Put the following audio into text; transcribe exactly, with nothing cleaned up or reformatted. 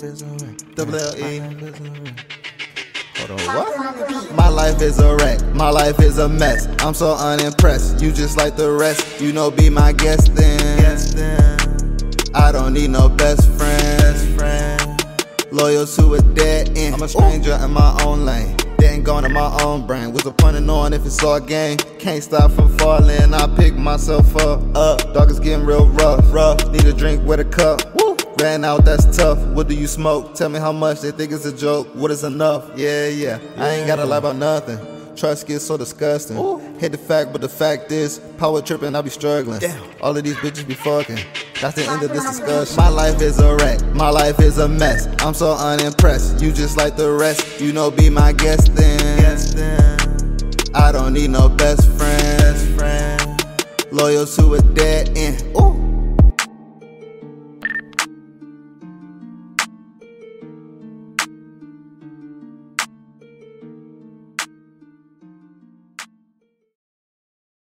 is a wreck. Double L E. Hold on, what? My life is a wreck, my life is a mess. I'm so unimpressed, you just like the rest. You know, be my guest then. I don't need no best friend. Loyal to a dead end. I'm a stranger in my own lane. Then gone in my own brain. What's the point of knowing if it's all game? Can't stop from falling, I pick myself up. Up, dog is getting real rough. Rough, need a drink with a cup. Woo. Ran out, that's tough. What do you smoke? Tell me how much, they think it's a joke. What is enough? Yeah, yeah, yeah. I ain't gotta lie about nothing. Trust gets so disgusting. Ooh. Hate the fact, but the fact is, power tripping, I be struggling. Damn. All of these bitches be fucking. That's the end of this discussion. My life is a wreck, my life is a mess. I'm so unimpressed, you just like the rest. You know, be my guest then. I don't need no best friend. Loyal to a dead end. Ooh.